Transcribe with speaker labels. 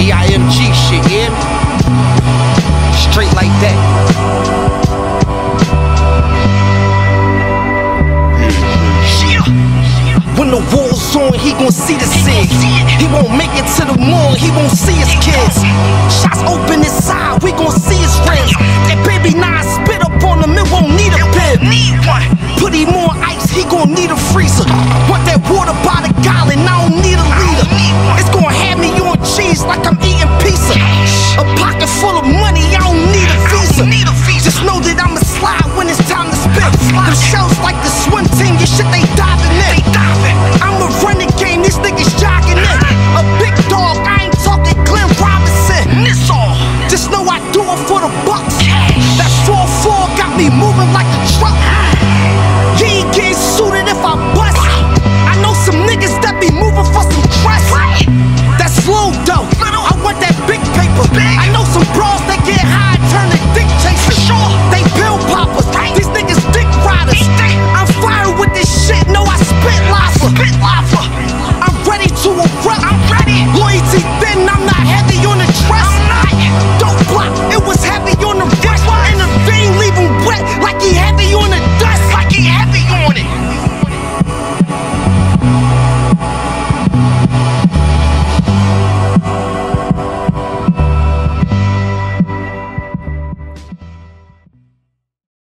Speaker 1: EIMG shit, yeah? Straight like that. When the war's on, he gon' see the SIG. He won't make it to the morgue, he won't see his kids. Shots open